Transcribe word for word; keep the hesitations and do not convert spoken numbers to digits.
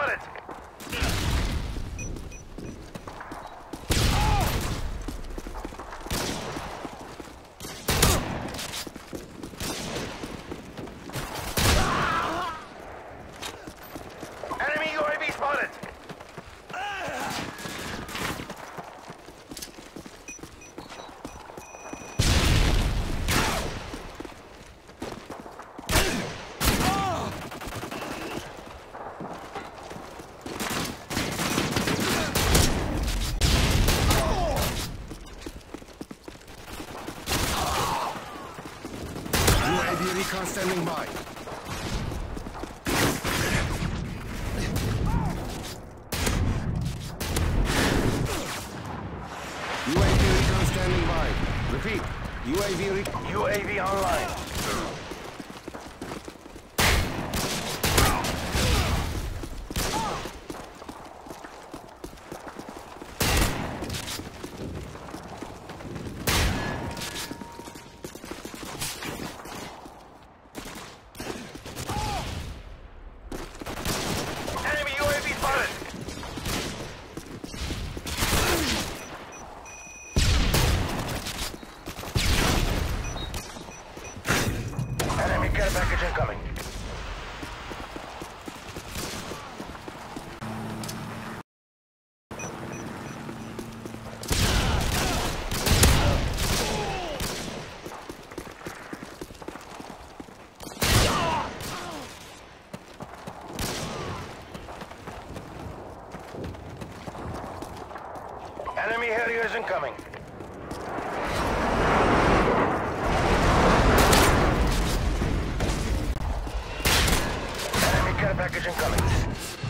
spotted! Enemy U A V spotted! U A V recon standing by. U A V recon standing by. Repeat. U A V recon. U A V online. Enemy U A V spotted! Enemy care package incoming. Enemy Harriers incoming. Enemy care package incoming.